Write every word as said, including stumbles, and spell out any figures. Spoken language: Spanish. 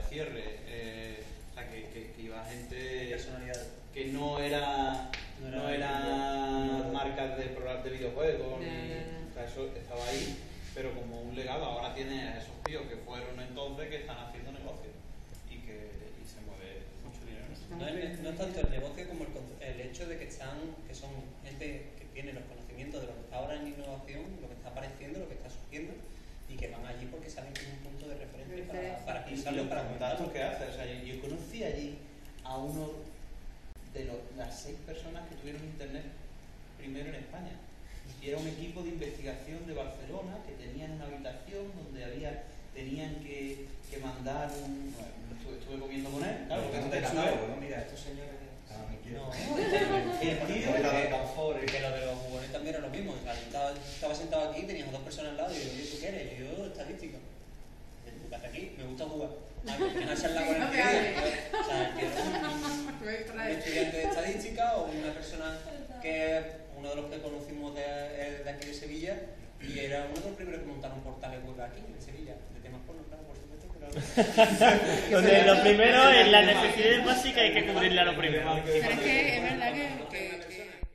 cierre, eh, o sea, que, que, que iba gente que no era no era, no era no, marcas de programas de videojuegos, no, ni, o sea, eso estaba ahí, pero como un legado. Ahora tiene a esos tíos que fueron entonces que están haciendo negocio y que y se mueve mucho dinero. No es, no es tanto el negocio como el, el hecho de que están, que son gente que tiene los conocimientos de lo que está ahora en innovación, lo que está apareciendo, lo que está surgiendo, y que van allí porque saben que es un punto de referencia para, para y, y los contactos que hace. O sea, yo, yo conocí allí a uno de los, las seis personas que tuvieron internet primero en España, y era un equipo de investigación de Barcelona que tenían una habitación donde había tenían que, que mandar un... Bueno, estuve, estuve comiendo con él, claro, porque no te sube. ¿no? Mira, estos señores... Ah, no, el tío que lo de los jugones también era lo mismo. O sea, yo estaba, estaba sentado aquí, teníamos dos personas al lado y yo, oye, ¿tú qué eres? Y yo, estadística. ¿Tú qué haces aquí? Me gusta jugar. Ah, que tienes a charlar con el tío. O sea, que es un, un estudiante de estadística o una persona que uno de los que conocimos de, de aquí de Sevilla, y era uno de los primeros que montaron portales web aquí en Sevilla, de temas porno, claro, por supuesto. Donde lo primero es la necesidad básica, hay que cubrirla lo primero. Pero es que es verdad que, que, que